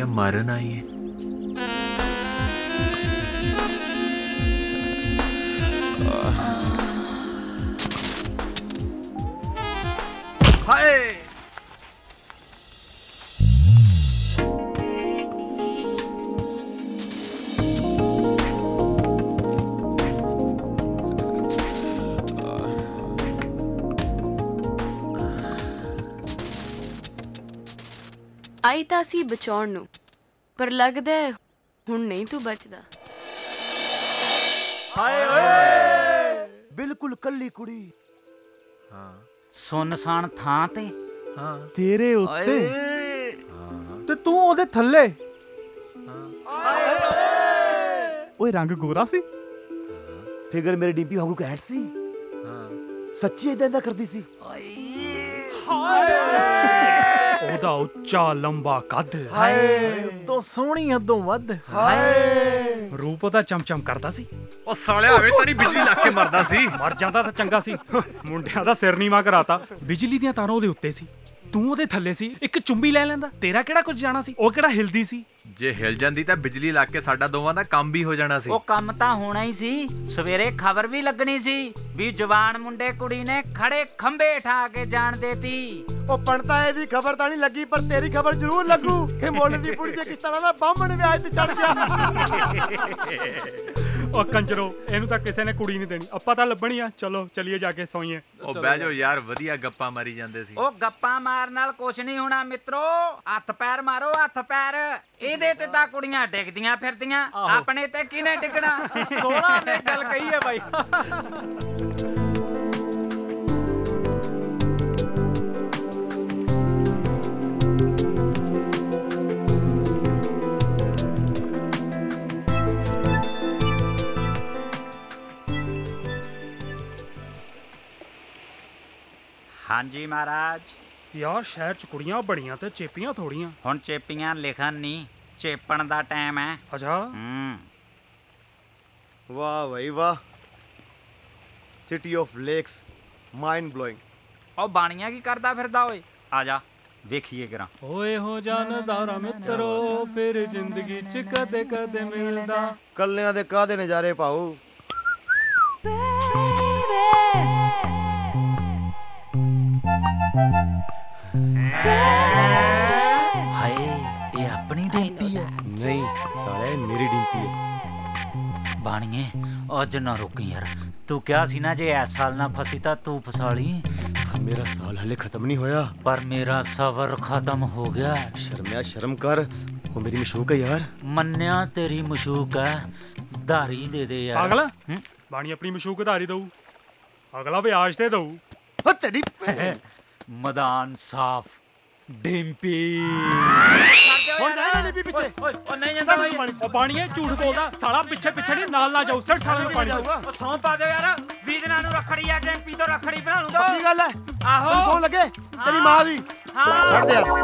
मारन आई है। हाय आई ਤਾਂ ਸੀ ਬਚਾਉਣ ਨੂੰ, ਪਰ ਲੱਗਦਾ ਹੁਣ ਨਹੀਂ ਤੂੰ ਬਚਦਾ। ਹਾਏ ਓਏ ਬਿਲਕੁਲ ਕੱਲੀ ਕੁੜੀ। हाँ ਸੁੰਨਸਾਨ ਥਾਂ ਤੇ हाँ ਤੇਰੇ ਉੱਤੇ ਤੇ ਤੂੰ ਉਹਦੇ ਥੱਲੇ। ਓਏ ਰੰਗ ਗੋਰਾ ਸੀ, ਫਿਗਰ ਮੇਰੀ ਡਿੰਪੀ ਵਾਂਗੂ ਘੈਂਟ ਸੀ। ਸੱਚੀ ਇਦਾਂ ਦਾ ਕਰਦੀ ਸੀ। ਉਹਦਾ ਉੱਚਾ ਲੰਬਾ ਕੱਦ, ਹਾਏ ਤੋਂ ਸੋਹਣੀ ਹੱਦੋਂ ਵੱਧ। ਹਾਏ ਰੂਪ ਉਹਦਾ ਚਮਚਮ ਕਰਦਾ ਸੀ। ਉਹ ਸਾਲਿਆ ਹਵੇ ਤਾਂ ਨਹੀਂ ਬਿਜਲੀ ਲਾ ਕੇ ਮਰਦਾ ਸੀ। ਮਰ ਜਾਂਦਾ ਤਾਂ ਚੰਗਾ ਸੀ। ਮੁੰਡਿਆਂ ਦਾ ਸਿਰ ਨੀਵਾਂ ਕਰਾਤਾ। ਬਿਜਲੀ ਦੀਆਂ ਤਾਰਾਂ ਉਹਦੇ ਉੱਤੇ ਸੀ, ਤੂੰ ਉਹਦੇ ਥੱਲੇ ਸੀ। ਇੱਕ ਚੁੰਬੀ ਲੈ ਲੈਂਦਾ, ਤੇਰਾ ਕਿਹੜਾ ਕੁਝ ਜਾਣਾ ਸੀ। ਉਹ ਕਿਹੜਾ ਹਿਲਦੀ ਸੀ। ਜੇ ਹਿਲ ਜਾਂਦੀ ਤਾਂ ਬਿਜਲੀ ਲਾ ਕੇ ਸਾਡਾ ਦੋਵਾਂ ਦਾ ਕੰਮ ਵੀ ਹੋ ਜਾਣਾ ਸੀ। ਉਹ ਕੰਮ ਤਾਂ ਹੋਣਾ ਹੀ ਸੀ। ਸਵੇਰੇ ਖਬਰ ਵੀ ਲੱਗਣੀ ਸੀ ਵੀ ਜਵਾਨ ਮੁੰਡੇ ਕੁੜੀ ਨੇ ਖੜੇ ਖੰਭੇ ਠਾ ਕੇ ਜਾਣ ਦੇਤੀ। ਉਹ ਪਣਤਾ ਇਹਦੀ ਖਬਰ ਤਾਂ ਨਹੀਂ ਲੱਗੀ, ਪਰ ਤੇਰੀ ਖਬਰ ਜ਼ਰੂਰ ਲੱਗੂ ਕਿ ਮੁੰਡੇ ਦੀ ਕੁੜੀ ਤੇ ਕਿਸ ਤਰ੍ਹਾਂ ਦਾ ਬਾਹਮਣ ਵਿਆਹ ਤੇ ਚੜ ਗਿਆ। ਉਹ ਕੰਜਰੋ, ਇਹਨੂੰ ਤਾਂ ਕਿਸੇ ਨੇ ਕੁੜੀ ਨਹੀਂ ਦੇਣੀ। ਆਪਾਂ ਤਾਂ ਲੱਭਣੀ ਆ। ਚਲੋ ਚਲੀਏ ਜਾ ਕੇ ਸੌਈਏ। ਉਹ ਬਹਿ ਜਾਓ ਯਾਰ, ਵਧੀਆ ਗੱਪਾਂ ਮਾਰੀ ਜਾਂਦੇ ਸੀ। ਉਹ ਗੱਪਾਂ ਮਾਰਨ ਨਾਲ ਕੁਛ ਨਹੀਂ ਹੋਣਾ ਮਿੱਤਰੋ। ਹੱਥ ਪੈਰ ਮਾਰੋ, ਹੱਥ ਪੈਰ। ਇਹਦੇ ਤੇ ਤਾਂ ਕੁੜੀਆਂ ਡਿੱਗਦੀਆਂ ਫਿਰਦੀਆਂ, ਆਪਣੇ ਤੇ ਕਿਹਨੇ ਡਿੱਗਣਾ। ਸੋਹਣਾ ਨੇ ਗੱਲ ਕਹੀ ਹੈ ਬਾਈ। ਹਾਂਜੀ ਮਹਾਰਾਜ। ਯਾਰ ਸ਼ਹਿਰ ਚ ਕੁੜੀਆਂ ਬੜੀਆਂ ਤੇ ਚੇਪੀਆਂ ਥੋੜੀਆਂ। ਹੁਣ ਚੇਪੀਆਂ ਲਿਖਣ ਨਹੀਂ, ਚੇਪਣ ਦਾ ਟਾਈਮ ਹੈ। ਅੱਛਾ ਵਾਹ ਭਾਈ ਵਾਹ, city of lakes, mind blowing. ਉਹ ਬਾਣੀਆਂ ਕੀ ਕਰਦਾ ਫਿਰਦਾ ਓਏ? ਆ ਜਾ ਵੇਖੀਏ ਕਰਾਂ। ਓਏ ਹੋ ਜਾ ਨਜ਼ਾਰਾ ਮਿੱਤਰੋ, ਫਿਰ ਜ਼ਿੰਦਗੀ ਚ ਕਦੇ ਕਦੇ ਮਿਲਦਾ। ਕੱਲਿਆਂ ਦੇ ਕਾਹਦੇ ਨਜ਼ਾਰੇ ਪਾਉ। ਹਾਏ ਇਹ ਆਪਣੀ ਡਿੰਪੀ ਹੈ। ਨਹੀਂ ਸਾਲੇ ਮੇਰੀ ਡਿੰਪੀ ਹੈ। ਬਾਣੀਏ ਅੱਜ ਨਾ ਰੁਕੀ ਯਾਰ। ਤੂੰ ਕਿਹਾ ਸੀ ਨਾ ਜੇ ਇਸ ਸਾਲ ਨਾ ਫਸੀ ਤਾਂ ਤੂੰ ਫਸਾ ਲਈ। ਮੇਰਾ ਸਾਲ ਹਲੇ ਖਤਮ ਨਹੀਂ ਹੋਇਆ, ਪਰ ਮੇਰਾ ਸਬਰ ਖਤਮ ਹੋ ਗਿਆ। ਸ਼ਰਮਿਆ ਸ਼ਰਮ ਕਰ, ਉਹ ਮੇਰੀ ਮਸ਼ੂਕ ਹੈ ਯਾਰ। ਮੰਨਿਆ ਤੇਰੀ ਮਸ਼ੂਕ ਹੈ, ਧਾਰੀ ਦੇ ਦੇ ਯਾਰ। ਅਗਲਾ ਬਾਣੀ ਆਪਣੀ ਮਸ਼ੂਕ ਧਾਰੀ ਦਊ, ਅਗਲਾ ਵਿਆਜ ਤੇ ਦਊ। ਉਹ ਤੇਰੀ ਮਦਾਨ ਸਾਫ ਡਿੰਪੀ। ਹੁਣ ਜਾਣਾ ਡਿੰਪੀ ਪਿੱਛੇ। ਉਹ ਨਹੀਂ ਜਾਂਦਾ ਬਾਈ। ਉਹ ਬਾਣੀਏ ਝੂਠ ਬੋਲਦਾ ਸਾਲਾ। ਪਿੱਛੇ ਪਿੱਛੇ ਨਹੀਂ, ਨਾਲ ਨਾ ਜਾਊ। ਸਿਰ ਸਾਲੇ ਨੂੰ ਪਾਣੀ ਦਿਓ। ਉਹ ਸੌਂ ਪਾ ਦਿਓ ਯਾਰ। 20 ਦਿਨਾਂ ਨੂੰ ਰੱਖੜੀ ਆ, ਡਿੰਪੀ ਤੋਂ ਰੱਖੜੀ ਬਣਾ ਲੂੰਗਾ। ਕੀ ਗੱਲ ਹੈ? ਆਹੋ ਸੌਣ ਲੱਗੇ ਤੇਰੀ ਮਾਂ ਦੀ। ਛੱਡ ਦੇ ਯਾਰ।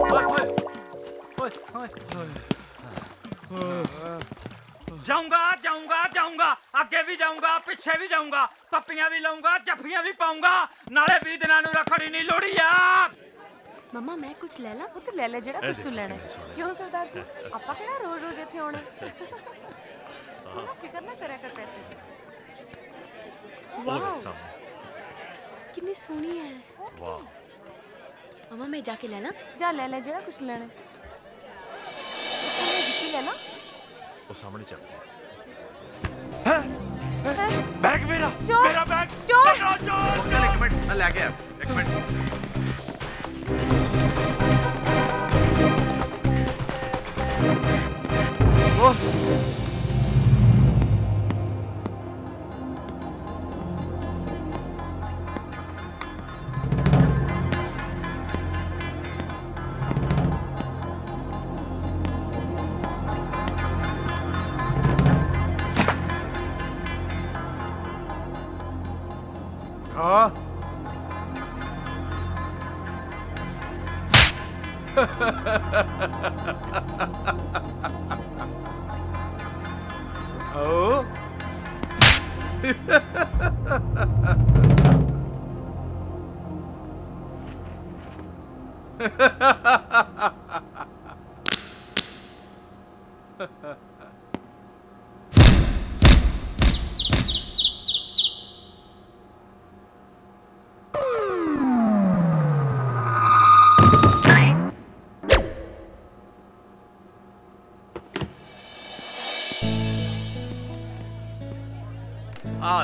ਜਾਊਂਗਾ ਜਾਊਂਗਾ ਜਾਊਂਗਾ, ਅੱਗੇ ਵੀ ਜਾਊਂਗਾ, ਪਿੱਛੇ ਵੀ ਜਾਊਂਗਾ, ਪੱਪੀਆਂ ਵੀ ਲਾਊਂਗਾ, ਜੱਫੀਆਂ ਵੀ ਪਾਊਂਗਾ। ਨਾਲੇ 20 ਦਿਨਾਂ ਨੂੰ ਰੱਖੜੀ ਨਹੀਂ ਲੋੜੀ ਯਾਰ। ਮਮਾ ਮੈਂ ਕੁਝ ਲੈ ਲਾ। ਉਹ ਤੇ ਲੈ ਲੈ ਜਿਹੜਾ ਕੁਝ ਤੂੰ ਲੈਣਾ। ਕਿਉਂ ਸਰਦਾਰ ਜੀ, ਆਪਾਂ ਕਿਹੜਾ ਰੋਜ਼ ਰੋਜ਼ ਇੱਥੇ ਆਉਣਾ। ਫਿਕਰ ਨਾ ਕਰਿਆ ਕਰ ਪੈਸੇ ਦੀ। ਵਾਓ ਕਿੰਨੀ ਸੋਹਣੀ ਹੈ। ਵਾਹ ਮਮਾ ਮੈਂ ਜਾ ਕੇ ਲੈ ਲਾ। ਜਾ ਲੈ ਲੈ ਜਿਹੜਾ ਕੁਝ ਲੈਣਾ। ਮੈਂ ਜਿੱਤੀ ਲੈ ਲਾ। ਉਹ ਸਾਹਮਣੇ ਚੱਲ। ਬੈਗ ਮੇਰਾ, ਮੇਰਾ ਬੈਗ। ਚੋਰ ਚੱਲ ਇੱਕ ਮਿੰਟ, ਮੈਂ ਲੈ ਕੇ ਆਇਆ। ਇੱਕ ਮਿੰਟ। ਹਾਂ ਉਠਾਓ।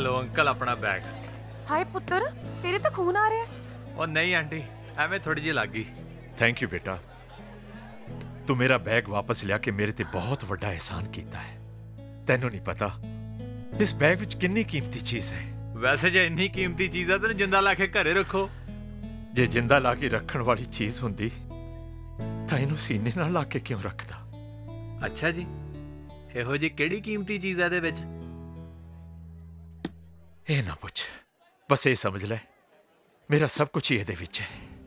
ਲਓ ਅੰਕਲ ਆਪਣਾ ਬੈਗ। ਹਾਏ ਪੁੱਤਰ, ਤੇਰੇ ਤਾਂ ਖੂਨ ਆ ਰਿਹਾ ਹੈ। ਉਹ ਨਹੀਂ ਆਂਟੀ, ਐਵੇਂ ਥੋੜੀ ਜਿਹੀ ਲੱਗ ਗਈ। ਥੈਂਕ ਯੂ ਬੇਟਾ, ਤੂੰ ਮੇਰਾ ਬੈਗ ਵਾਪਸ ਲਿਆ ਕੇ ਮੇਰੇ ਤੇ ਬਹੁਤ ਵੱਡਾ ਅਹਿਸਾਨ ਕੀਤਾ ਹੈ। ਤੈਨੂੰ ਨਹੀਂ ਪਤਾ ਇਸ ਬੈਗ ਵਿੱਚ ਕਿੰਨੀ ਕੀਮਤੀ ਚੀਜ਼ ਹੈ। ਵੈਸੇ ਜੇ ਇੰਨੀ ਕੀਮਤੀ ਚੀਜ਼ ਆ ਤੈਨੂੰ ਜਿੰਦਾ ਲਾ ਕੇ ਘਰੇ ਰੱਖੋ। ਜੇ ਜਿੰਦਾ ਲਾ ਕੇ ਰੱਖਣ ਵਾਲੀ ਚੀਜ਼ ਹੁੰਦੀ ਤਾਂ ਇਹਨੂੰ ਸੀਨੇ ਨਾਲ ਲਾ ਕੇ ਕਿਉਂ ਰੱਖਦਾ? ਅੱਛਾ ਜੀ, ਇਹੋ ਜੀ ਕਿਹੜੀ ਕੀਮਤੀ ਚੀਜ਼ ਹੈ ਇਹਦੇ ਵਿੱਚ? ਇਹ ਨਾ ਪੁੱਛ, ਬਸ ਇਹ ਸਮਝ ਲੈ ਮੇਰਾ ਸਭ ਕੁਝ ਹੀ ਇਹਦੇ ਵਿੱਚ ਹੈ।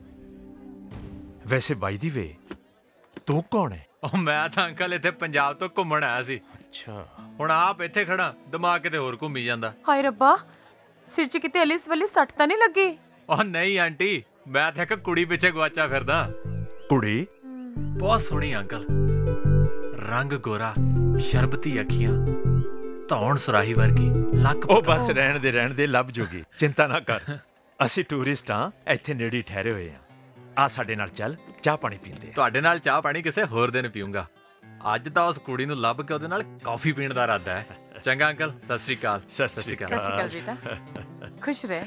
ਵੈਸੇ ਬਾਈ ਦੀ ਵੇ, ਤੂੰ ਕੌਣ ਹੈ? ਉਹ ਮੈਂ ਤਾਂ ਅੰਕਲ ਇੱਥੇ ਪੰਜਾਬ ਤੋਂ ਘੁੰਮਣ ਆਇਆ ਸੀ। ਅੱਛਾ, ਹੁਣ ਆਪ ਇੱਥੇ ਖੜਾ, ਦਿਮਾਗ ਕਿਤੇ ਹੋਰ ਘੁੰਮੀ ਜਾਂਦਾ। ਹਾਏ ਰੱਬਾ, ਸਿਰ 'ਚ ਕਿਤੇ ਐਲਿਸ ਵਾਲੀ ਸੱਟ ਤਾਂ ਨਹੀਂ ਲੱਗੀ? ਉਹ ਨਹੀਂ ਆਂਟੀ, ਮੈਂ ਤਾਂ ਇੱਕ ਕੁੜੀ ਪਿੱਛੇ ਗਵਾਚਾ ਫਿਰਦਾ। ਕੁੜੀ? ਬਹੁਤ ਸੋਹਣੀ ਅੰਕਲ, ਰੰਗ ਗੋਰਾ, ਸ਼ਰਬਤੀ ਅੱਖੀਆਂ, ਧੌਣ ਸੁਰਾਹੀ ਵਰਗੀ, ਲੱਕ। ਉਹ ਬਸ ਰਹਿਣ ਦੇ ਲੱਭ ਜੂਗੀ, ਚਿੰਤਾ ਨਾ ਕਰ। ਅਸੀਂ ਟੂਰਿਸਟ ਹਾਂ, ਇੱਥੇ ਨੇੜੇ ਠਹਿਰੇ ਹੋਏ ਹਾਂ। ਆ ਸਾਡੇ ਨਾਲ ਚੱਲ, ਚਾਹ ਪਾਣੀ ਪੀਂਦੇ। ਤੁਹਾਡੇ ਨਾਲ ਚਾਹ ਪਾਣੀ ਕਿਸੇ ਹੋਰ ਦਿਨ ਪੀਊਂਗਾ। ਅੱਜ ਤਾਂ ਉਸ ਕੁੜੀ ਨੂੰ ਲੱਭ ਕੇ ਉਹਦੇ ਨਾਲ ਕਾਫੀ ਪੀਣ ਦਾ ਇਰਾਦਾ ਹੈ। ਚੰਗਾ ਅੰਕਲ, ਸਤਿ ਸ੍ਰੀ ਅਕਾਲ। ਸਤਿ ਸ੍ਰੀ ਸਤਿ ਸ਼੍ਰੀ ਅਕਾਲ ਬੇਟਾ, ਖੁਸ਼ ਰਹਿ।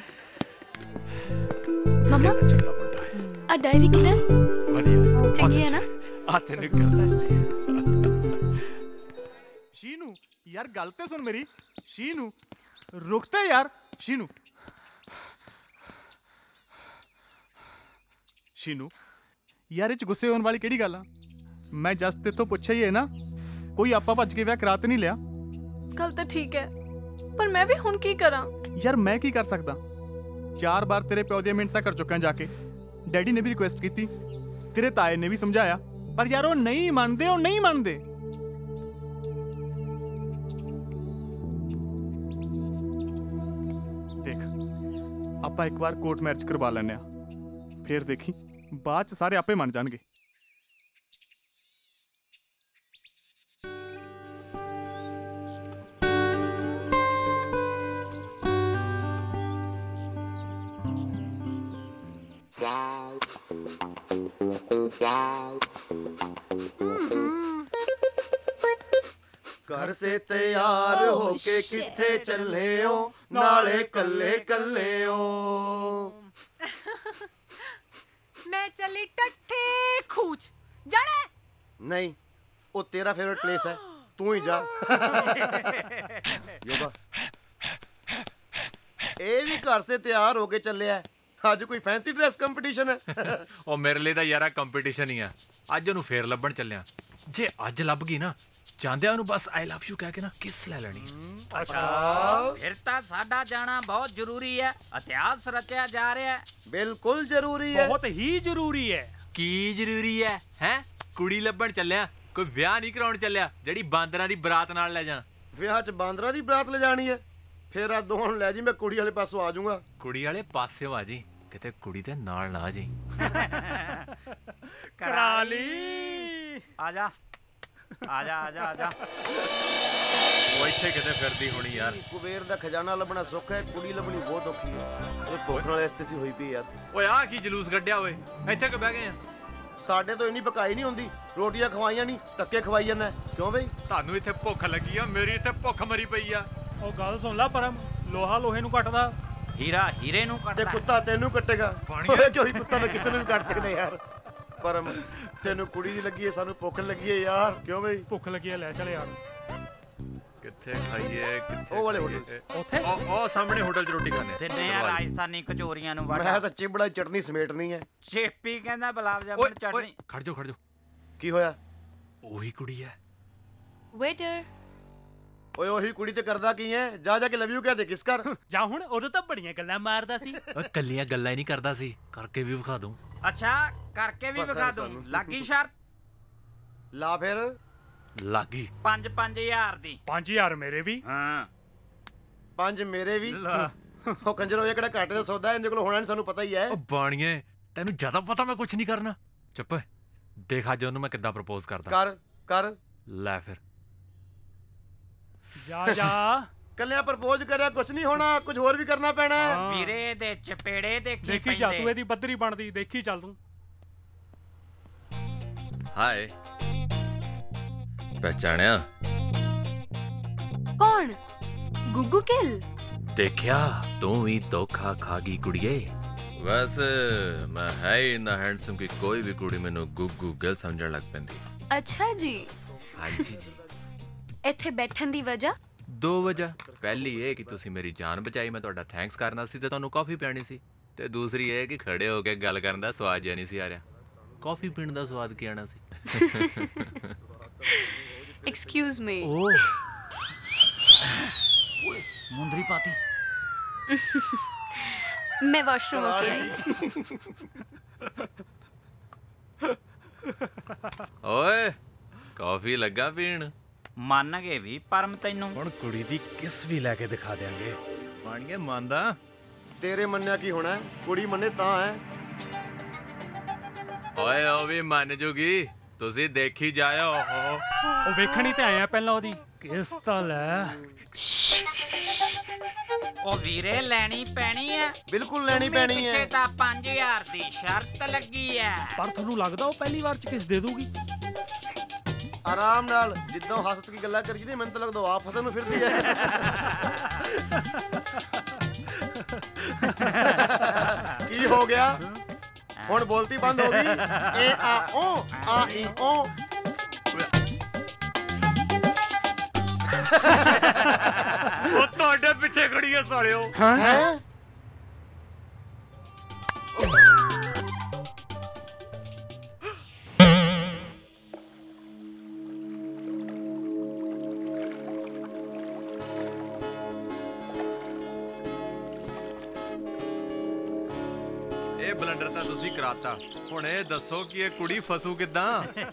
ਮਮਾ, ਚੰਗਾ ਮੁੰਡਾ ਹੈ, ਆ ਡਾਇਰੀ ਕਿਦਾਂ? ਵਧੀਆ, ਚੰਗੀ ਹੈ ਨਾ? ਆ ਤੈਨੂੰ ਗੱਲ ਦੱਸਦੀ ਹਾਂ। ਸ਼ੀਨੂ ਯਾਰ ਗੱਲ ਤੇ ਸੁਣ ਮੇਰੀ। ਸ਼ੀਨੂ ਰੁਕ ਤੇ ਯਾਰ। ਸ਼ੀਨੂ ਯਾਰ, ਇਹ ਚ ਗੁੱਸੇ ਹੋਣ ਵਾਲੀ ਕਿਹੜੀ ਗੱਲ ਆ? ਮੈਂ ਜਸਟ ਤੇਥੋਂ ਪੁੱਛਿਆ ਹੀ ਹੈ ਨਾ, ਕੋਈ ਆਪਾਂ ਭੱਜ ਕੇ ਵਿਆਹ ਕਰਾ ਤੇ ਨਹੀਂ ਲਿਆ? ਗੱਲ ਤਾਂ ਠੀਕ ਹੈ, ਪਰ ਮੈਂ ਵੀ ਹੁਣ ਕੀ ਕਰਾਂ? ਯਾਰ ਮੈਂ ਕੀ ਕਰ ਸਕਦਾ? 4 ਵਾਰ ਤੇਰੇ ਪਿਓ ਦੀਆਂ ਮਿੰਨਤਾਂ ਕਰ ਚੁੱਕਿਆ ਜਾ ਕੇ। ਡੈਡੀ ਨੇ ਵੀ ਰਿਕੁਐਸਟ ਕੀਤੀ, ਤੇਰੇ ਤਾਏ ਨੇ ਵੀ ਸਮਝਾਇਆ, ਪਰ ਯਾਰ ਉਹ ਨਹੀਂ ਮੰਨਦੇ, ਉਹ ਨਹੀਂ ਮੰਨਦੇ। ਦੇਖ, ਆਪਾਂ ਇੱਕ ਵਾਰ ਕੋਰਟ ਮੈਰਿਜ ਕਰਵਾ ਲੈਂਦੇ ਆ, ਫੇਰ ਦੇਖੀ ਬਾਅਦ ਚ ਸਾਰੇ ਆਪੇ ਮੰਨ ਜਾਣਗੇ। घर से तैयार होके किथे चले हो, नाले कल्ले कल्ले हो। मैं चली टट्ठे खूच जाने। नहीं, वो तेरा फेवरेट प्लेस है, तू ही जा। योगा ਇਹ ਵੀ ਘਰ ਸੇ ਤਿਆਰ ਹੋ ਕੇ ਚੱਲਿਆ। ਅੱਜ ਕੋਈ ਫੈਂਸੀ ਡਰੈਸ ਕੰਪੀਟੀਸ਼ਨ ਹੈ? ਉਹ ਮੇਰੇ ਲਈ ਤਾਂ ਯਾਰਾ ਕੰਪੀਟੀਸ਼ਨ ਹੀ ਆ। ਅੱਜ ਉਹਨੂੰ ਫੇਰ ਲੱਭਣ ਚੱਲਿਆ। ਜੇ ਅੱਜ ਲੱਭ ਗਈ ਨਾ, ਜਾਂਦਿਆਂ ਉਹਨੂੰ ਬਸ ਆਈ ਲਵ ਯੂ ਕਹਿ ਕੇ ਨਾ ਕਿਸ ਲੈ ਲੈਣੀ। ਅੱਛਾ, ਫਿਰ ਤਾਂ ਸਾਡਾ ਜਾਣਾ ਬਹੁਤ ਜ਼ਰੂਰੀ ਹੈ। ਇਤਿਹਾਸ ਰਚਿਆ ਜਾ ਰਿਹਾ ਹੈ। ਬਿਲਕੁਲ ਜ਼ਰੂਰੀ ਹੈ, ਬਹੁਤ ਹੀ ਜ਼ਰੂਰੀ ਹੈ। ਕੀ ਜ਼ਰੂਰੀ ਹੈ? ਹੈ ਕੁੜੀ ਲੱਭਣ ਚੱਲਿਆ, ਕੋਈ ਵਿਆਹ ਨਹੀਂ ਕਰਾਉਣ ਚੱਲਿਆ ਜਿਹੜੀ ਬਾਂਦਰਾਂ ਦੀ ਬਰਾਤ ਨਾਲ ਲੈ ਜਾ। ਵਿਆਹ 'ਚ ਬਾਂਦਰਾਂ ਦੀ ਬਰਾਤ ਲੈ ਜਾਣੀ ਹੈ? ਫੇਰ ਆ ਦੋਹਾਂ ਨੂੰ ਲੈ ਜੀ, ਮੈਂ ਕੁੜੀ ਵਾਲੇ ਪਾਸੋਂ ਆ ਜਾਊਂਗਾ। ਕੁੜੀ ਵਾਲੇ ਪਾਸਿਓਂ ਆ ਜੀ, ਕਿਤੇ ਕੁੜੀ ਦੇ ਨਾਲ ਨਾ ਜੀ। ਕਰਾ ਲਈ। ਆ ਜਾ ਆ ਜਾ ਆ ਜਾ ਆ ਜਾ। ਉਹ ਇੱਥੇ ਕਿਤੇ ਫਿਰਦੀ ਹੋਣੀ ਯਾਰ। ਕੁਬੇਰ ਦਾ ਖਜ਼ਾਨਾ ਲੱਭਣਾ ਸੌਖਾ ਹੈ, ਕੁੜੀ ਲੱਭਣੀ ਬਹੁਤ ਔਖੀ ਹੈ। ਉਹ ਭੁੱਖ ਨਾਲ ਇਸ ਤੇ ਸੀ ਹੋਈ ਪਈ ਯਾਰ। ਓਏ ਆਹ ਕੀ ਜਲੂਸ ਕੱਢਿਆ ਓਏ, ਇੱਥੇ ਕਿ ਬਹਿ ਗਏ ਆ? ਸਾਡੇ ਤੋਂ ਇੰਨੀ ਪਕਾਈ ਨਹੀਂ ਹੁੰਦੀ, ਰੋਟੀਆਂ ਖਵਾਈਆਂ ਨਹੀਂ, ਧੱਕੇ ਖਵਾਈ ਜਾਂਦਾ। ਕਿਉਂ ਬਈ? ਤੁਹਾਨੂੰ ਇੱਥੇ ਭੁੱਖ ਲੱਗੀ ਆ, ਮੇਰੀ ਇੱਥੇ ਭੁੱਖ ਮਰੀ ਪਈ ਆ। ਉਹ ਗੱਲ ਸੁਣ ਲੈ ਪਰਮ, ਲੋਹਾ ਲੋਹੇ ਨੂੰ ਕੱਟਦਾ, ਹੀਰਾ ਹੀਰੇ ਨੂੰ ਤੇ ਕੱਟਦਾ। ਕੁੱਤਾ ਤੈਨੂੰ ਕੱਟੇਗਾ। ਓਏ ਕਿਉਂ ਹੀ ਕੁੱਤਾ ਤਾਂ ਕਿਸੇ ਨੂੰ ਵੀ ਕੱਟ ਸਕਦੇ ਯਾਰ। ਪਰ ਤੈਨੂੰ ਕੁੜੀ ਦੀ ਲੱਗੀ ਹੈ, ਸਾਨੂੰ ਭੁੱਖ ਲੱਗੀ ਹੈ ਯਾਰ। ਕਿਉਂ ਬਈ? ਭੁੱਖ ਲੱਗੀ ਹੈ, ਲੈ ਚੱਲ ਯਾਰ। ਕਿੱਥੇ ਖਾਈਏ? ਕਿੱਥੇ? ਉਹ ਵਾਲੇ ਖਾਈਏ? ਉੱਥੇ ਉਹ ਸਾਹਮਣੇ ਹੋਟਲ 'ਚ ਰੋਟੀ ਖਾਣੇ। ਦਿੰਨੇ ਆ ਰਾਜਸਥਾਨੀ ਕਚੋਰੀਆਂ ਨੂੰ ਮੈਂ ਵਾਟਾ। ਤਾਂ ਚਿਬੜਾ ਚਟਨੀ ਸਮੇਟਣੀ ਹੈ। ਚੇਪੀ ਕਹਿੰਦਾ ਗੁਲਾਬ ਓਏ ਜਾਮਣ ਚਟਨੀ। ਖੜ ਜਾਓ ਖੜ ਜਾਓ, ਕੀ ਹੋਇਆ? ਉਹੀ ਕੁੜੀ ਹੈ। ਵੇਟਰ, ਓਏ ਉਹੀ ਕੁੜੀ ਤੇ ਕਰਦਾ ਕੀ ਹੈ? ਜਾ ਜਾ ਕੇ ਲਵ ਯੂ ਕਹਿ ਦੇ, ਕਿਸ ਕਰ। ਜਾ ਹੁਣ, ਉਦੋਂ ਤਾਂ ਬੜੀਆਂ ਗੱਲਾਂ ਮਾਰਦਾ ਸੀ। ਓਏ ਕੱਲੀਆਂ ਗੱਲਾਂ ਹੀ ਨਹੀਂ ਕਰਦਾ ਸੀ, ਕਰਕੇ ਵੀ ਵਿਖਾ ਦੂੰ। ਅੱਛਾ, ਕਰਕੇ ਵੀ ਪਤਾ ਵਿਖਾ ਹੈ ਦੂੰ। ਸਾਨੂੰ। ਲੱਗੀ ਸ਼ਰਤ ਲਾ ਫਿਰ। ਲੱਗੀ 5-5000 ਦੀ। 5000 ਮੇਰੇ ਵੀ। ਹਾਂ 5 ਮੇਰੇ ਵੀ। ਉਹ ਕੰਜਰ ਹੋਇਆ ਕਿਹੜਾ ਘਾਟੇ ਦਾ ਸੌਦਾ, ਇਹਦੇ ਕੋਲ ਹੋਣਾ ਨਹੀਂ, ਸਾਨੂੰ ਪਤਾ ਹੀ ਹੈ। ਉਹ ਬਾਣੀਏ, ਤੈਨੂੰ ਜ਼ਿਆਦਾ ਪਤਾ ਮੈਂ ਕੁਝ ਨਹੀਂ ਕਰਨਾ। ਚੁੱਪ ਓਏ, ਦੇਖ ਅੱਜ ਉਹਨੂੰ ਮੈਂ ਕਿੱਦਾਂ ਪ੍ਰਪੋਜ਼ ਕਰਦਾ। ਕਰ ਕਰ। ਲੈ ਫਿਰ ਜਾ ਜਾ। ਕੱਲਿਆ ਪ੍ਰਪੋਜ਼ ਕਰਿਆ ਕੁਝ ਨਹੀਂ ਹੋਣਾ, ਕੁਝ ਹੋਰ ਵੀ ਕਰਨਾ ਪੈਣਾ ਹੈ। ਹਾਂ। ਵੀਰੇ ਦੇ ਚਪੇੜੇ ਦੇਖੀ ਦੇਖੀ ਜਾ ਤੂੰ ਪੈਂਦੇ। ਇਹਦੀ ਬੱਦਰੀ ਬਣਦੀ, ਦੇਖੀ ਚੱਲ ਤੂੰ। ਹਾਏ ਪਹਿਚਾਣਿਆ? ਕੌਣ? ਗੁੱਗੂ ਕਿਲ? देखा तू ही धोखा खा गई कुड़िए। वैसे मैं है ही इन्ना हैंडसम कि कोई भी कुड़ी मैनू गुग्गू गिल समझण लग पैंदी। अच्छा जी। हाँ जी जी। ਇੱਥੇ ਬੈਠਣ ਦੀ ਵਜ੍ਹਾ? दो वजह। पहली ये कि तुसी मेरी जान बचाई, मैं तुहाडा थैंक्स करना सी ते तुहानू कॉफी पियानी सी। ते दूसरी ये कि खड़े होके गल करन दा स्वाद जिहा नहीं सी आ रहा। कॉफी पीण दा स्वाद की आना सी। Excuse me. मुंदरी पाती। मैं वॉशरूम होके आई। ओए कॉफी लगा पीण। ਮੰਨ ਗਏ ਵੀ ਪਰਮ ਤੈਨੂੰ ਹੁਣ ਕੁੜੀ ਦੀ ਕਿਸ ਵੀ ਲੈ ਕੇ ਦਿਖਾ ਦਿਆਂਗੇ। ਬਣ ਗਿਆ ਮੰਨਦਾ। ਤੇਰੇ ਮੰਨਿਆ ਕੀ ਹੋਣਾ ਹੈ? ਕੁੜੀ ਮੰਨੇ ਤਾਂ ਹੈ। ਓਏ ਉਹ ਵੀ ਮੰਨ ਜੂਗੀ, ਤੁਸੀਂ ਦੇਖੀ ਜਾਇਓ। ਉਹ ਵੇਖਣ ਹੀ ਤੇ ਆਇਆ ਪਹਿਲਾਂ ਉਹਦੀ ਕਿਸ ਤਾਂ ਲੈ। ਉਹ ਵੀਰੇ ਲੈਣੀ ਪੈਣੀ ਆ। ਬਿਲਕੁਲ ਲੈਣੀ ਪੈਣੀ ਪਿੱਛੇ ਹੈ। ਤਾਂ 5000 ਦੀ ਸ਼ਰਤ ਲੱਗੀ ਆ। ਪਰ ਤੁਹਾਨੂੰ ਲੱਗਦਾ ਉਹ ਪਹਿਲੀ ਵਾਰ ਚ ਕਿਸ ਦੇ ਦੂਗੀ? ਆਰਾਮ ਨਾਲ ਜਿੱਦਾਂ ਹੱਸ ਕੇ ਗੱਲਾਂ ਕਰੀ ਜਾਂਦੀ, ਮੈਨੂੰ ਤਾਂ ਲੱਗਦਾ ਆਪ ਫਸਣ ਨੂੰ ਫਿਰਦੀ ਹੈ। ਕੀ ਹੋ ਗਿਆ ਹੁਣ? ਬੋਲਤੀ ਬੰਦ ਹੋ ਗਈ? ਏ ਆ ਓ ਆ ਈ ਓ। ਉਹ ਤੁਹਾਡੇ ਪਿੱਛੇ ਖੜੀ ਐ ਸਾਲਿਓ। ਹੈ ਇਹ ਬਲੰਡਰ ਤਾਂ ਤੁਸੀਂ ਕਰਾਤਾ। ਹੁਣ ਇਹ ਦੱਸੋ ਕਿ ਇਹ ਕੁੜੀ ਫਸੂ ਕਿੱਦਾਂ?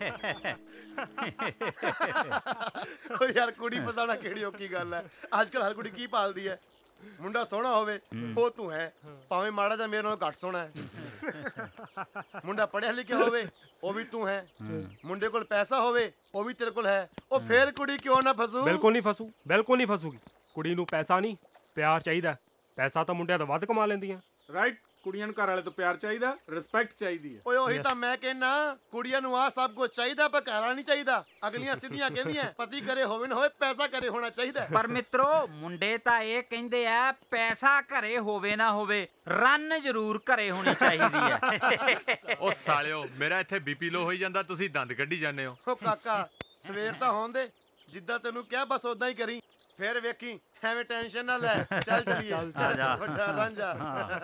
ਓ ਯਾਰ ਕੁੜੀ ਫਸਾਣਾ ਕਿਹੜੀ ਔਖੀ ਗੱਲ ਹੈ। ਅੱਜ ਕੱਲ ਹਰ ਕੁੜੀ ਕੀ ਭਾਲਦੀ ਹੈ? ਮੁੰਡਾ ਸੋਹਣਾ ਹੋਵੇ, ਉਹ ਤੂੰ ਹੈ, ਭਾਵੇਂ ਮਾੜਾ ਜਾਂ ਮੇਰੇ ਨਾਲੋਂ ਘੱਟ ਸੋਹਣਾ ਹੈ। ਮੁੰਡਾ ਪੜ੍ਹਿਆ ਲਿਖਿਆ ਹੋਵੇ, ਉਹ ਵੀ ਤੂੰ ਹੈ। ਮੁੰਡੇ ਕੋਲ ਪੈਸਾ ਹੋਵੇ, ਉਹ ਵੀ ਤੇਰੇ ਕੋਲ ਹੈ। ਉਹ ਫੇਰ ਕੁੜੀ ਕਿਉਂ ਨਾ ਫਸੂ? ਬਿਲਕੁਲ ਨਹੀਂ ਫਸੂ, ਬਿਲਕੁਲ ਨਹੀਂ ਫਸੂਗੀ। ਕੁੜੀ ਨੂੰ ਪੈਸਾ ਨਹੀਂ ਪਿਆਰ ਚਾਹੀਦਾ। ਪੈਸਾ ਤਾਂ ਮੁੰਡਿਆਂ ਤੋਂ ਵੱਧ ਕਮਾ ਲੈਂਦੀਆਂ। ਰਾਈਟ। ਕੁੜੀਆਂ ਨੂੰ ਘਰ ਵਾਲੇ ਤੋਂ ਪਿਆਰ ਚਾਹੀਦਾ, ਰਿਸਪੈਕਟ ਚਾਹੀਦੀ ਹੈ। ਓਏ ਉਹੀ ਤਾਂ ਮੈਂ ਕਹਿਣਾ, ਕੁੜੀਆਂ ਨੂੰ ਆ ਸਭ ਕੁਝ ਚਾਹੀਦਾ, ਪਰ ਘਰ ਵਾਲਾ ਨਹੀਂ ਚਾਹੀਦਾ। ਅਗਲੀਆਂ ਸਿੱਧੀਆਂ ਕਹਿੰਦੀਆਂ ਪਤੀ ਕਰੇ ਹੋਵੇ ਨਾ ਹੋਵੇ, ਪੈਸਾ ਕਰੇ ਹੋਣਾ ਚਾਹੀਦਾ। ਪਰ ਮਿੱਤਰੋ ਮੁੰਡੇ ਤਾਂ ਇਹ ਕਹਿੰਦੇ ਆ ਪੈਸਾ ਘਰੇ ਹੋਵੇ ਨਾ ਹੋਵੇ, ਰਨ ਜ਼ਰੂਰ ਘਰੇ ਹੋਣੀ ਚਾਹੀਦੀ ਹੈ। ਉਹ ਸਾਲਿਓ, ਮੇਰਾ ਇੱਥੇ ਬੀਪੀ ਲੋ ਹੋਈ ਜਾਂਦਾ, ਤੁਸੀਂ ਦੰਦ ਕੱਢੀ ਜਾਂਦੇ ਹੋ। ਓ ਕਾਕਾ ਸਵੇਰ ਤਾਂ ਹੋਣ ਦੇ, ਜਿੱਦਾਂ ਤੈਨੂੰ ਕਿਹਾ ਬਸ ਉਦਾਂ ਹੀ ਕਰੀ। ਫੇਰ ਵੇਖੀ ਐਵੇਂ ਟੈਨਸ਼ਨ ਨਾ ਲੈ। ਚੱਲ ਚਲੀਏ ਵੱਡਾ ਰਾਂਝਾ।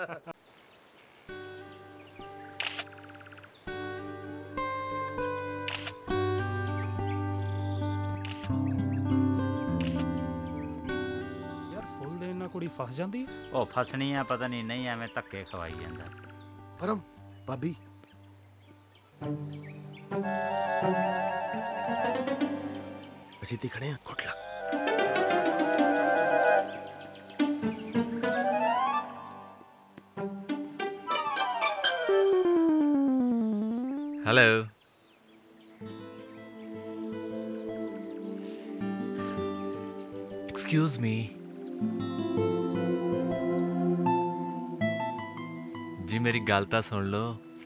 ਕੁੜੀ ਫਸ ਜਾਂਦੀ। ਉਹ ਫਸਣੀ ਆ ਪਤਾ ਨਹੀਂ ਐਵੇਂ ਧੱਕੇ ਖਵਾਈ ਜਾਂਦਾ। ਪਰਮ ਭਾਬੀ ਅਸੀਂ ਤੇ ਖੜੇ ਆ। Good luck. Hello. Excuse me जी, मेरी गल तां सुन लो।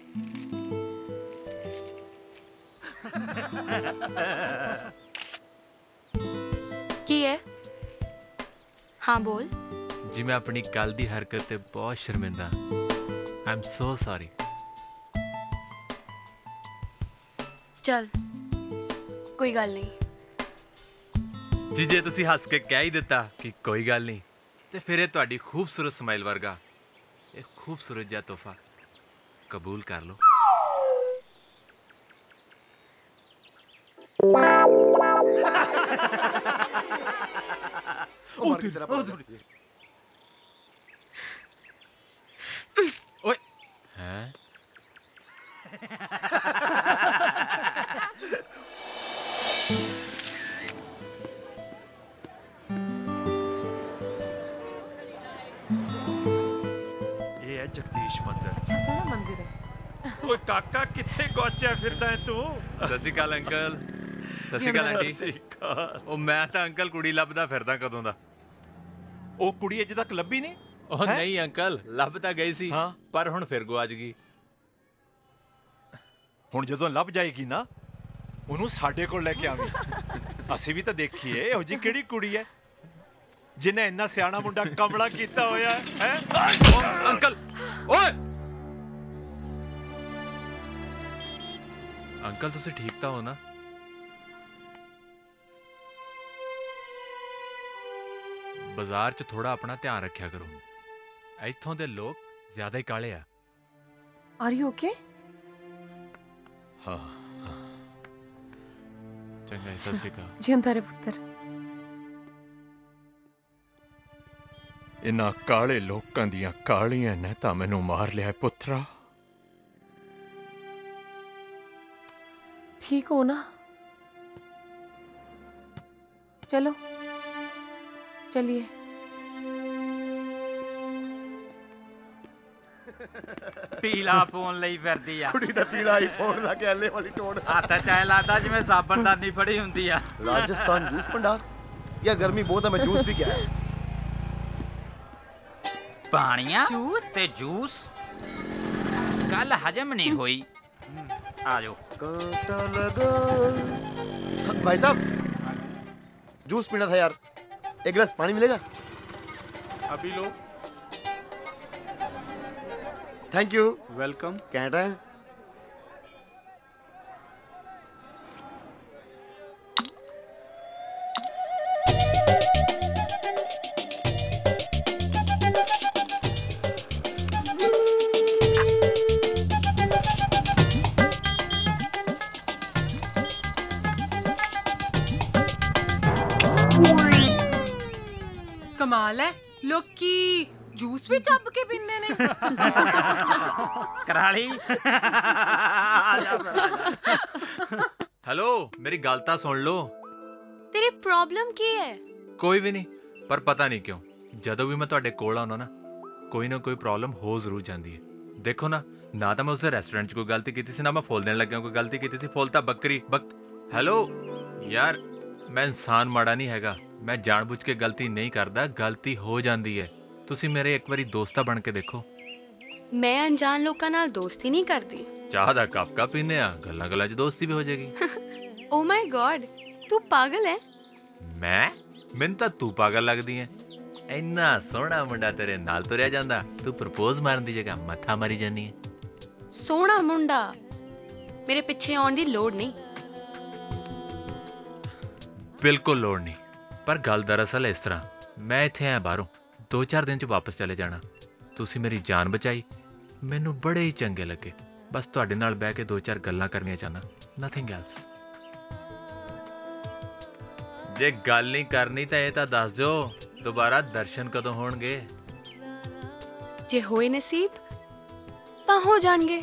की है? हाँ बोल। जी मैं अपनी कल दी हरकत ते बहुत शर्मिंदा। I am so sorry. चल कोई गल नहीं। जी जे तुसी हस के कह ही दिता कि कोई गल नहीं, ते फिर ये तुहाडी खूबसूरत स्माइल वर्गा एक खूबसूरत जा तोहफा कबूल कर लो। ओए हैं? ਇਹ ਹੈ ਜਗਦੀਸ਼ ਮੰਦਰ। ਅੱਛਾ ਸੋਹਣਾ ਮੰਦਿਰ ਹੈ। ਓਏ ਕਾਕਾ ਕਿੱਥੇ ਗੋਚਿਆ ਫਿਰਦਾ ਹੈ ਤੂੰ? ਸਤਿ ਸ਼੍ਰੀ ਅਕਾਲ ਅੰਕਲ। ਸਤਿ ਸ਼੍ਰੀ ਅਕਾਲ ਆਂਟੀ। ਉਹ ਮੈਂ ਤਾਂ ਅੰਕਲ ਕੁੜੀ ਲੱਭਦਾ ਫਿਰਦਾ ਕਦੋਂ ਦਾ। ਉਹ ਕੁੜੀ ਅਜੇ ਤੱਕ ਲੱਭੀ ਨਹੀਂ? ਉਹ ਨਹੀਂ ਅੰਕਲ, ਲੱਭ ਤਾਂ ਗਈ ਸੀ ਹਾਂ। ਪਰ ਹੁਣ ਫਿਰ ਗੁਆਚ ਗਈ। ਹੁਣ ਜਦੋਂ ਲੱਭ ਜਾਏਗੀ ਨਾ, ਉਹਨੂੰ ਸਾਡੇ ਕੋਲ ਲੈ ਕੇ ਆਵੀਂ। ਅਸੀਂ ਵੀ ਤਾਂ ਦੇਖੀਏ ਇਹੋ ਜੀ ਕਿਹੜੀ ਕੁੜੀ ਹੈ। ਜਿਨੇ ਇੰਨਾ ਸਿਆਣਾ ਮੁੰਡਾ ਕਮਲਾ ਕੀਤਾ ਹੋਇਆ ਹੈ ਅੰਕਲ ਓਏ ਅੰਕਲ ਤੁਸੀਂ ਠੀਕ ਤਾਂ ਹੋ ਨਾ? ਬਾਜ਼ਾਰ 'ਚ ਥੋੜਾ ਆਪਣਾ ਧਿਆਨ ਰੱਖਿਆ ਕਰੋ। ਇੱਥੋਂ ਦੇ ਲੋਕ ਜ਼ਿਆਦਾ ਹੀ ਕਾਲੇ ਆ। Are you okay? ਹਾਂ ਚੰਗਾ ਸਤਿ ਸ਼੍ਰੀ ਅਕਾਲ। ਜਿੰਦਾ ਰੇ ਪੁੱਤਰ। ਇਹਨਾਂ ਕਾਲੇ ਲੋਕਾਂ ਦੀਆਂ ਕਾਲੀਆਂ ਨੇ ਤਾਂ ਮੈਨੂੰ ਮਾਰ ਲਿਆ ਪੁੱਤਰਾ। ठीक हो ना? चलो चलिए। ਪੀਲਾ ਪਾਉਣ ਲਈ ਫਿਰਦੀ ਆ ਕੁੜੀ ਦਾ ਪੀਲਾ ਆਈਫੋਨ ਲਾ ਕੇ ਐਲੇ ਵਾਲੀ ਟੋਨ। ਹੱਥ ਚ ਐ ਲੱਗਦਾ ਜਿਵੇਂ ਸਾਬਣਦਾਨੀ ਫੜੀ ਹੁੰਦੀ ਆ। राजस्थान जूस भंडार या गर्मी बहुत है मैं जूस भी क्या है ਪਾਣੀਆਂ ਤੇ ਜੂਸ ਗੱਲ ਹਜਮ ਨਹੀਂ ਹੋਈ। ਆ ਜਾਓ। कांटा लगा भाई साहब जूस पीना था यार, एक गिलास पानी मिलेगा? अभी लो। Thank you. वेलकम। कैंट है। ਕਮਾਲ ਹੈ, ਲੋਕੀ ਜੂਸ ਵੀ ਚੱਬ ਕੇ ਪੀਂਦੇ ਨੇ। ਕਰਾ ਲਈ। ਹੈਲੋ ਮੇਰੀ ਗੱਲ ਤਾਂ ਸੁਣ ਲਓ। ਤੇਰੀ ਪ੍ਰੋਬਲਮ ਕੀ ਹੈ? ਕੋਈ ਵੀ ਨਹੀਂ, ਪਰ ਪਤਾ ਨਹੀਂ ਕਿਉਂ ਜਦੋਂ ਵੀ ਮੈਂ ਤੁਹਾਡੇ ਕੋਲ ਆਉਣਾ ਨਾ ਕੋਈ ਪ੍ਰੋਬਲਮ ਹੋ ਜ਼ਰੂਰ ਜਾਂਦੀ ਹੈ। ਦੇਖੋ ਨਾ ਤਾਂ ਮੈਂ ਉਸਦੇ ਰੈਸਟੋਰੈਂਟ 'ਚ ਕੋਈ ਗਲਤੀ ਕੀਤੀ ਸੀ, ਨਾ ਮੈਂ ਫੁੱਲ ਦੇਣ ਲੱਗਿਆ ਕੋਈ ਗਲਤੀ ਕੀਤੀ ਸੀ। ਫੁੱਲ ਤਾਂ ਬੱਕਰੀ ਹੈਲੋ ਯਾਰ ਮੈਂ ਇਨਸਾਨ ਮਾੜਾ ਨਹੀਂ ਹੈਗਾ, ਮੈਂ ਜਾਣਬੁੱਝ ਕੇ ਗਲਤੀ ਨਹੀਂ ਕਰਦਾ, ਗਲਤੀ ਹੋ ਜਾਂਦੀ ਹੈ। ਤੁਸੀਂ ਮੇਰੇ ਇੱਕ ਵਾਰੀ ਦੋਸਤਾ ਬਣ ਕੇ ਦੇਖੋ। ਮੈਂ ਅਣਜਾਣ ਲੋਕਾਂ ਨਾਲ ਦੋਸਤੀ ਨਹੀਂ ਕਰਦੀ। ਚਾਹ ਦਾ ਕੱਪ ਪੀਨੇ ਆ, ਗੱਲਾਂ 'ਚ ਦੋਸਤੀ ਵੀ ਹੋ ਜਾਏਗੀ। ਓ ਮਾਈ ਗॉड ਤੂੰ ਪਾਗਲ ਹੈ। ਮੈਨੂੰ ਤਾਂ ਤੂੰ ਪਾਗਲ ਲੱਗਦੀ ਹੈ। ਇੰਨਾ ਸੋਹਣਾ ਮੁੰਡਾ ਤੇਰੇ ਨਾਲ ਤੁਰਿਆ ਜਾਂਦਾ, ਤੂੰ ਪ੍ਰਪੋਜ਼ ਮਾਰਨ ਦੀ ਜਗ੍ਹਾ ਮੱਥਾ ਮਾਰੀ ਜਾਂਦੀ ਹੈ। ਸੋਹਣਾ ਮੁੰਡਾ, ਮੇਰੇ ਪਿੱਛੇ ਆਉਣ ਦੀ ਲੋੜ ਨਹੀਂ। ਬਿਲਕੁਲ ਲੋੜ ਨਹੀਂ, ਪਰ ਗੱਲ ਦਰਅਸਲ ਇਸ ਤਰ੍ਹਾਂ, ਮੈਂ ਇੱਥੇ ਆਇਆ ਬਾਹਰੋਂ, 2-4 ਦਿਨ 'ਚ ਵਾਪਸ ਚਲੇ ਜਾਣਾ। ਤੁਸੀਂ ਮੇਰੀ ਜਾਨ ਬਚਾਈ, ਮੈਨੂੰ ਬੜੇ ਹੀ ਚੰਗੇ ਲੱਗੇ। ਬਸ ਤੁਹਾਡੇ ਨਾਲ ਬਹਿ ਕੇ 2-4 ਗੱਲਾਂ ਕਰਨੀਆਂ ਚਾਹਨਾ, ਨਥਿੰਗ ਐਲਸ। ਜੇ ਗੱਲ ਨਹੀਂ ਕਰਨੀ ਤਾਂ ਇਹ ਤਾਂ ਦੱਸ ਦਿਓ, ਦੁਬਾਰਾ ਦਰਸ਼ਨ ਕਦੋਂ ਹੋਣਗੇ? ਜੇ ਹੋਏ ਨਸੀਬ ਤਾਂ ਹੋ ਜਾਣਗੇ।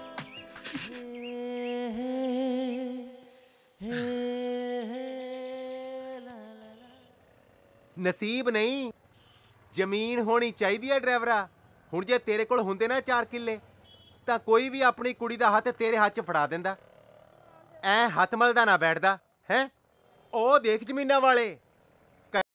ਨਸੀਬ ਨਹੀਂ, ਜ਼ਮੀਨ ਹੋਣੀ ਚਾਹੀਦੀ ਹੈ ਡਰਾਈਵਰਾ। ਹੁਣ ਜੇ ਤੇਰੇ ਕੋਲ ਹੁੰਦੇ ਨਾ 4 ਕਿੱਲੇ ਤਾਂ ਕੋਈ ਵੀ ਆਪਣੀ ਕੁੜੀ ਦਾ ਹੱਥ ਤੇਰੇ ਹੱਥ 'ਚ ਫੜਾ ਦਿੰਦਾ। ਐ ਹੱਥ ਮਲਦਾ ਨਾ ਬੈਠਦਾ ਹੈ। ਉਹ ਦੇਖ ਜ਼ਮੀਨਾਂ ਵਾਲੇ